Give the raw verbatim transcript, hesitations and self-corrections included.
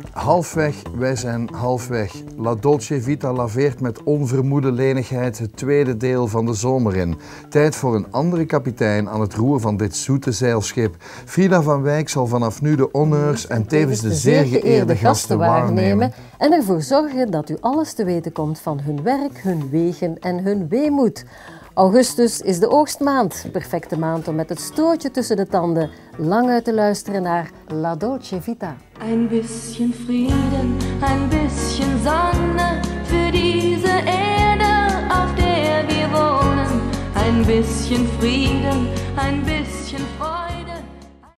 Halfweg, wij zijn halfweg. La Dolce Vita laveert met onvermoede lenigheid het tweede deel van de zomer in. Tijd voor een andere kapitein aan het roer van dit zoete zeilschip. Frida van Wijk zal vanaf nu de honneurs en tevens de zeer geëerde gasten waarnemen en ervoor zorgen dat u alles te weten komt van hun werk, hun wegen en hun weemoed. Augustus is de oogstmaand. Perfecte maand om met het stootje tussen de tanden lang uit te luisteren naar La Dolce Vita. Ein bisschen Frieden, ein bisschen Sonne für diese Erde, auf der wir wohnen. Ein bisschen Frieden,